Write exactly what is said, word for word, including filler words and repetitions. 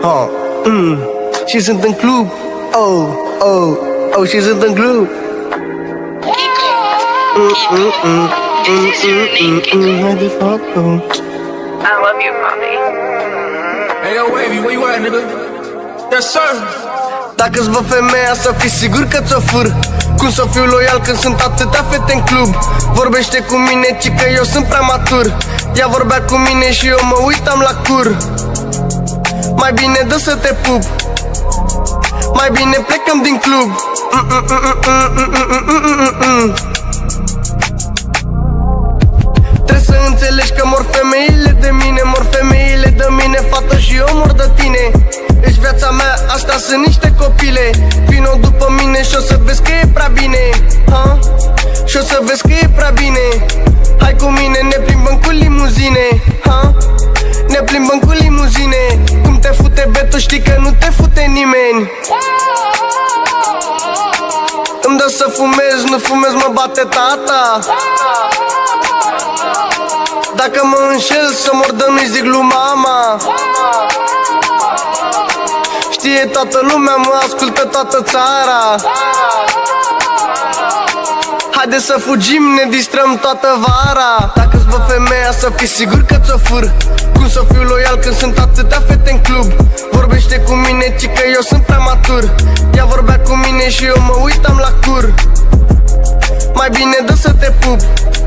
uh, mm. Și sunt în club, oh, oh, oh, și sunt în club. Haide, foc, oh. I love you, Poppy. Hey, yo, Wavy, where you at, nigga? Yes, sir. Dacă-ți vă femeia, să fii sigur că ți-o fur. Cum să fiu loial când sunt atâtea fete în club? Vorbește cu mine, ci că eu sunt prea matur. Ea vorbea cu mine și eu mă uitam la cur. Mai bine dă să te pup, mai bine plecăm din club. Trebuie să înțelegi că mor femeile de mine, mor femeile de mine, fată, și eu mor de tine. Ești viața mea, astea sunt niște copile. Vino după mine și o să vezi că e prea bine, ha? Și o să vezi că e prea bine. Hai cu mine, ne plimbăm cu limuzine, ha? Ne plimbăm cu limuzine. Cum te fute betul, știi că nu te fute nimeni. Îmi dă să fumez, nu fumez, mă bate tata. Dacă mă înșel, să mor de nu-i zic lui mama. Știe toată lumea, mă ascultă toată țara. Haide să fugim, ne distrăm toată vara. Dacă-ți vă femeia, să fii sigur că ți-o fur. Cum să fiu loial când sunt atâtea fete în club? Vorbește cu mine, ci că eu sunt prea matur. Ea vorbea cu mine și eu mă uitam la cur. Mai bine dă să te pup,